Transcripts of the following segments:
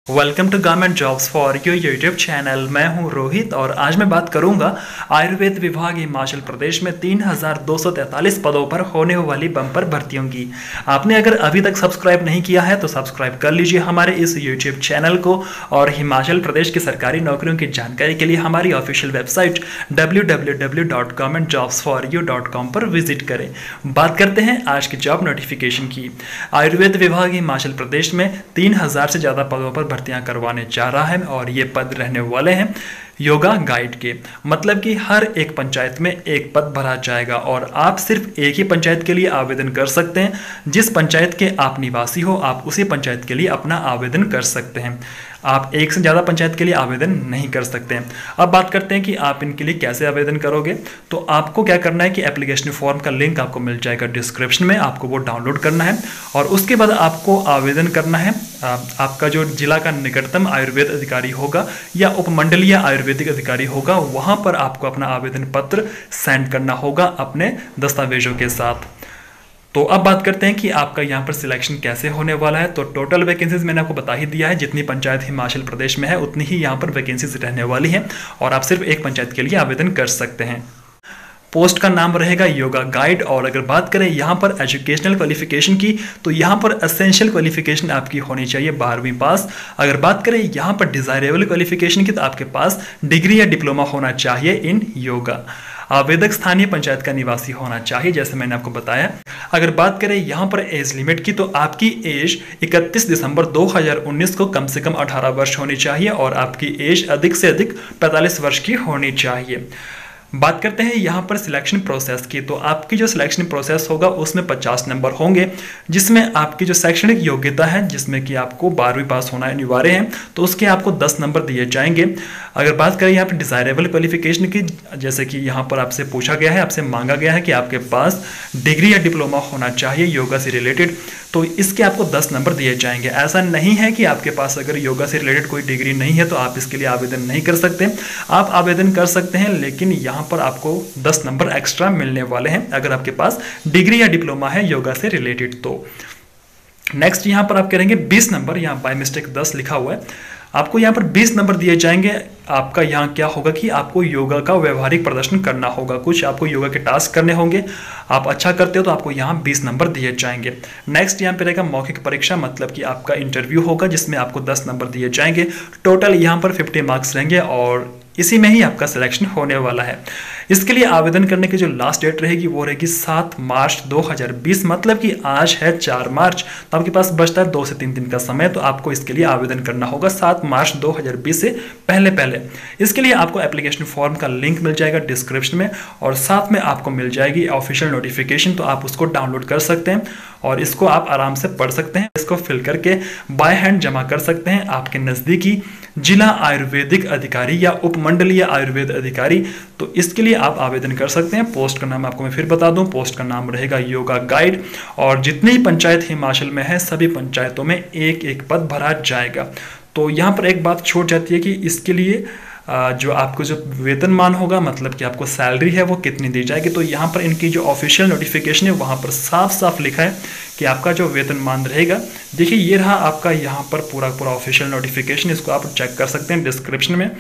Welcome to government jobs for your YouTube channel. मैं हूं रोहित और आज मैं बात करूंगा आयुर्वेद विभाग हिमाचल प्रदेश में 3243 पदों पर होने वाली बम्पर भर्तियों की। आपने अगर अभी तक सब्सक्राइब नहीं किया है तो सब्सक्राइब कर लीजिए हमारे इस यूट्यूब चैनल को और हिमाचल प्रदेश की सरकारी नौकरियों की जानकारी के लिए हमारी ऑफिशियल वेबसाइट www.governmentjobsforyou.com पर विजिट करें। बात करते हैं आज की जॉब नोटिफिकेशन की। आयुर्वेद विभाग हिमाचल प्रदेश में 3000 से ज़्यादा पदों पर भर्तियां करवाने जा रहा है और ये पद रहने वाले हैं योगा गाइड के। मतलब कि हर एक पंचायत में एक पद भरा जाएगा और आप सिर्फ एक ही पंचायत के लिए आवेदन कर सकते हैं। जिस पंचायत के आप निवासी हो आप उसी पंचायत के लिए अपना आवेदन कर सकते हैं। आप एक से ज़्यादा पंचायत के लिए आवेदन नहीं कर सकते हैं। अब बात करते हैं कि आप इनके लिए कैसे आवेदन करोगे। तो आपको क्या करना है कि एप्लीकेशन फॉर्म का लिंक आपको मिल जाएगा डिस्क्रिप्शन में, आपको वो डाउनलोड करना है और उसके बाद आपको आवेदन करना है। आपका जो जिला का निकटतम आयुर्वेद अधिकारी होगा या उपमंडलीय आयुर्वेदिक अधिकारी होगा वहाँ पर आपको अपना आवेदन पत्र सेंड करना होगा अपने दस्तावेजों के साथ। तो अब बात करते हैं कि आपका यहाँ पर सिलेक्शन कैसे होने वाला है। तो टोटल वैकेंसीज मैंने आपको बता ही दिया है, जितनी पंचायत हिमाचल प्रदेश में है उतनी ही यहाँ पर वैकेंसीज रहने वाली हैं और आप सिर्फ एक पंचायत के लिए आवेदन कर सकते हैं। पोस्ट का नाम रहेगा योगा गाइड। और अगर बात करें यहाँ पर एजुकेशनल क्वालिफिकेशन की तो यहाँ पर एसेंशियल क्वालिफिकेशन आपकी होनी चाहिए 12वीं पास। अगर बात करें यहाँ पर डिजायरेबल क्वालिफिकेशन की तो आपके पास डिग्री या डिप्लोमा होना चाहिए इन योगा। आवेदक स्थानीय पंचायत का निवासी होना चाहिए जैसे मैंने आपको बताया। अगर बात करें यहाँ पर एज लिमिट की तो आपकी एज 31 दिसंबर 2019 को कम से कम 18 वर्ष होनी चाहिए और आपकी एज अधिक से अधिक 45 वर्ष की होनी चाहिए। बात करते हैं यहाँ पर सिलेक्शन प्रोसेस की। तो आपकी जो सिलेक्शन प्रोसेस होगा उसमें 50 नंबर होंगे, जिसमें आपकी जो शैक्षणिक योग्यता है जिसमें कि आपको 12वीं पास होना अनिवार्य है तो उसके आपको 10 नंबर दिए जाएंगे। अगर बात करें यहाँ पर डिजायरेबल क्वालिफिकेशन की, जैसे कि यहाँ पर आपसे पूछा गया है, आपसे मांगा गया है कि आपके पास डिग्री या डिप्लोमा होना चाहिए योगा से रिलेटेड, तो इसके आपको 10 नंबर दिए जाएंगे। ऐसा नहीं है कि आपके पास अगर योगा से रिलेटेड कोई डिग्री नहीं है तो आप इसके लिए आवेदन नहीं कर सकते। आप आवेदन कर सकते हैं लेकिन यहाँ पर आपको 10 नंबर एक्स्ट्रा मिलने वाले हैं अगर आपके पास डिग्री या डिप्लोमा है योगा से रिलेटेड। तो नेक्स्ट यहाँ पर आप करेंगे 20 नंबर, यहाँ बाय मिस्टेक 10 लिखा हुआ है, आपको यहाँ पर 20 नंबर दिए जाएंगे। आपका यहाँ क्या होगा कि आपको योगा का व्यवहारिक प्रदर्शन करना होगा, कुछ आपको योगा के टास्क करने होंगे। आप अच्छा करते हो तो आपको यहाँ 20 नंबर दिए जाएंगे। नेक्स्ट यहाँ पे रहेगा मौखिक परीक्षा, मतलब कि आपका इंटरव्यू होगा जिसमें आपको 10 नंबर दिए जाएंगे। टोटल यहाँ पर 50 मार्क्स रहेंगे और इसी में ही आपका सिलेक्शन होने वाला है। इसके लिए आवेदन करने की जो लास्ट डेट रहेगी वो रहेगी 7 मार्च 2020, मतलब कि आज है 4 मार्च, तो आपके पास बचता है 2 से 3 दिन का समय। तो आपको इसके लिए आवेदन करना होगा 7 मार्च 2020 से पहले। इसके लिए आपको एप्लीकेशन फॉर्म का लिंक मिल जाएगा डिस्क्रिप्शन में और साथ में आपको मिल जाएगी ऑफिशियल नोटिफिकेशन, तो आप उसको डाउनलोड कर सकते हैं और इसको आप आराम से पढ़ सकते हैं। इसको फिल करके बाय हैंड जमा कर सकते हैं आपके नज़दीकी जिला आयुर्वेदिक अधिकारी या उपमंडलीय आयुर्वेद अधिकारी। तो इसके लिए आप आवेदन कर सकते हैं। पोस्ट का नाम आपको मैं फिर बता दूं, पोस्ट का नाम रहेगा योगा गाइड और जितनी पंचायत हिमाचल में है सभी पंचायतों में एक एक पद भरा जाएगा। तो यहाँ पर एक बात छूट जाती है कि इसके लिए जो आपको जो वेतनमान होगा, मतलब कि आपको सैलरी है वो कितनी दी जाएगी। तो यहाँ पर इनकी जो ऑफिशियल नोटिफिकेशन है वहाँ पर साफ साफ लिखा है कि आपका जो वेतनमान रहेगा। देखिए ये रहा आपका यहाँ पर पूरा ऑफिशियल नोटिफिकेशन, इसको आप चेक कर सकते हैं डिस्क्रिप्शन में।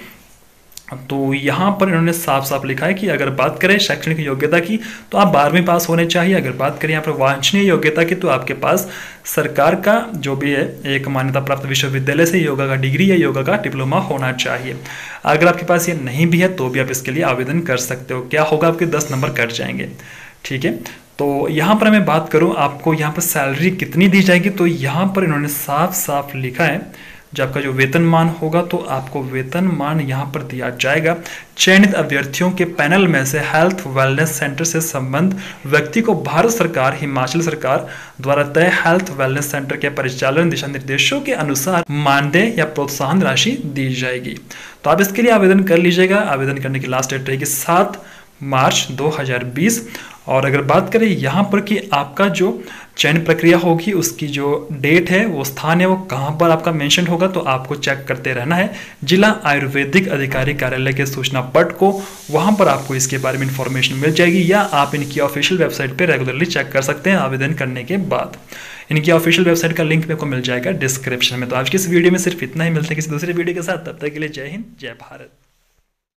तो यहाँ पर इन्होंने साफ साफ लिखा है कि अगर बात करें शैक्षणिक योग्यता की तो आप 12वीं पास होने चाहिए। अगर बात करें यहाँ पर वांछनीय योग्यता की तो आपके पास सरकार का जो भी है एक मान्यता प्राप्त विश्वविद्यालय से योगा का डिग्री या योगा का डिप्लोमा होना चाहिए। अगर आपके पास ये नहीं भी है तो भी आप इसके लिए आवेदन कर सकते हो। क्या होगा, आपके 10 नंबर कट जाएंगे। ठीक है, तो यहाँ पर मैं बात करूँ आपको यहाँ पर सैलरी कितनी दी जाएगी, तो यहाँ पर इन्होंने साफ साफ लिखा है जो आपका जो वेतनमान होगा तो आपको वेतनमान यहाँ पर दिया जाएगा। चयनित अभ्यर्थियों के पैनल में से हेल्थ वेलनेस सेंटर से संबंध व्यक्ति को भारत सरकार हिमाचल सरकार द्वारा तय हेल्थ वेलनेस सेंटर के परिचालन दिशा निर्देशों के अनुसार मानदेय या प्रोत्साहन राशि दी जाएगी। तो आप इसके लिए आवेदन कर लीजिएगा। आवेदन करने की लास्ट डेट रहेगी 7 मार्च 2020। और अगर बात करें यहाँ पर कि आपका जो चयन प्रक्रिया होगी उसकी जो डेट है वो स्थान है वो कहाँ पर आपका मेंशन होगा, तो आपको चेक करते रहना है जिला आयुर्वेदिक अधिकारी कार्यालय के सूचना पट को, वहाँ पर आपको इसके बारे में इंफॉर्मेशन मिल जाएगी या आप इनकी ऑफिशियल वेबसाइट पे रेगुलरली चेक कर सकते हैं आवेदन करने के बाद। इनकी ऑफिशियल वेबसाइट का लिंक भी आपको मिल जाएगा डिस्क्रिप्शन में। तो आज की इस वीडियो में सिर्फ इतना ही, मिलते हैं किसी दूसरे वीडियो के साथ, तब तक के लिए जय हिंद जय भारत।